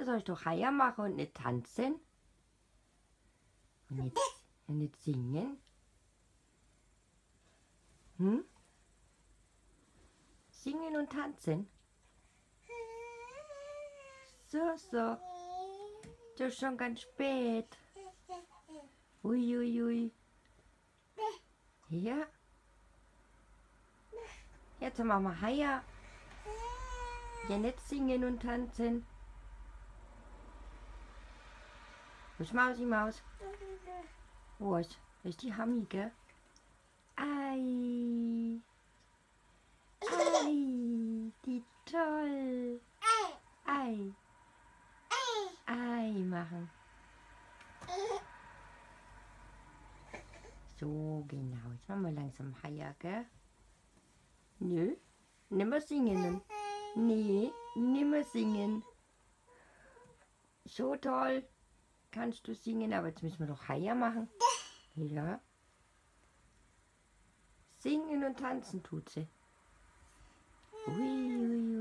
Das soll ich doch Haier machen und nicht tanzen. Und nicht singen. Hm? Singen und tanzen. So, so. Das ist schon ganz spät. Ui, ui, ui. Ja. Jetzt machen wir Haier. Ja, nicht singen und tanzen. Was Mausi Maus? Was? Das ist die Hammi, gell? Ei. Ei. Die toll. Ei. Ei machen. So, genau. Jetzt machen wir langsam Haier, gell? Nö. Nimmer singen. Nee, nimmer singen. So toll kannst du singen, aber jetzt müssen wir doch Haier machen. Ja. Singen und tanzen tut sie. Ui, ui,